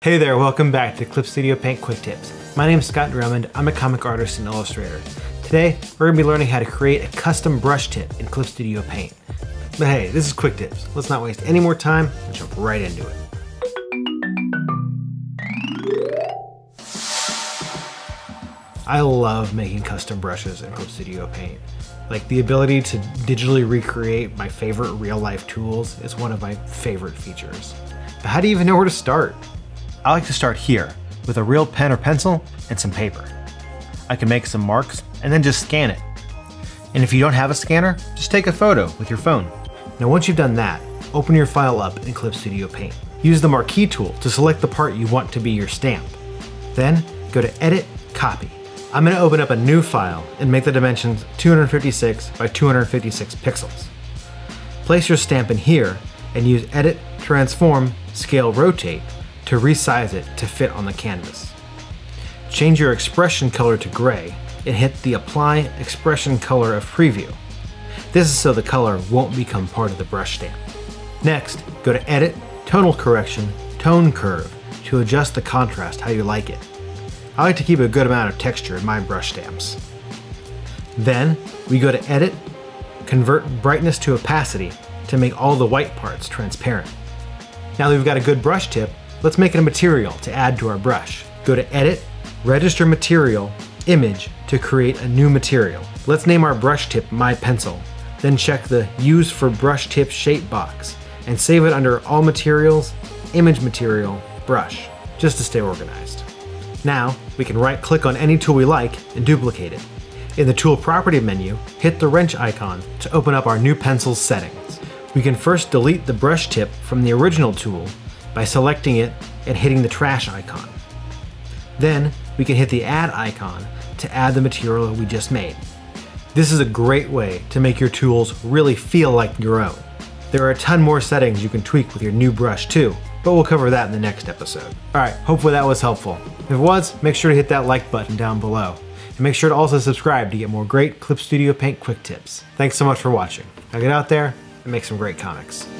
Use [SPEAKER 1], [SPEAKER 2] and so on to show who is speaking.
[SPEAKER 1] Hey there, welcome back to Clip Studio Paint Quick Tips. My name is Scott Drummond, I'm a comic artist and illustrator. Today, we're going to be learning how to create a custom brush tip in Clip Studio Paint. But hey, this is quick tips. Let's not waste any more time and jump right into it. I love making custom brushes in Clip Studio Paint. Like, the ability to digitally recreate my favorite real-life tools is one of my favorite features. But how do you even know where to start? I like to start here, with a real pen or pencil and some paper. I can make some marks and then just scan it. And if you don't have a scanner, just take a photo with your phone. Now once you've done that, open your file up in Clip Studio Paint. Use the marquee tool to select the part you want to be your stamp. Then go to Edit, Copy. I'm going to open up a new file and make the dimensions 256 by 256 pixels. Place your stamp in here and use Edit, Transform, Scale, Rotate to resize it to fit on the canvas. Change your expression color to gray and hit the Apply Expression Color of Preview. This is so the color won't become part of the brush stamp. Next, go to Edit, Tonal Correction, Tone Curve to adjust the contrast how you like it. I like to keep a good amount of texture in my brush stamps. Then, we go to Edit, Convert Brightness to Opacity to make all the white parts transparent. Now that we've got a good brush tip, let's make it a material to add to our brush. Go to Edit, Register Material, Image to create a new material. Let's name our brush tip My Pencil, then check the Use for Brush Tip Shape box and save it under All Materials, Image Material, Brush, just to stay organized. Now, we can right-click on any tool we like and duplicate it. In the Tool Property menu, hit the wrench icon to open up our new pencil's settings. We can first delete the brush tip from the original tool by selecting it and hitting the trash icon. Then, we can hit the Add icon to add the material we just made. This is a great way to make your tools really feel like your own. There are a ton more settings you can tweak with your new brush too, but we'll cover that in the next episode. Alright, hopefully that was helpful. If it was, make sure to hit that like button down below. And make sure to also subscribe to get more great Clip Studio Paint quick tips. Thanks so much for watching. Now get out there and make some great comics.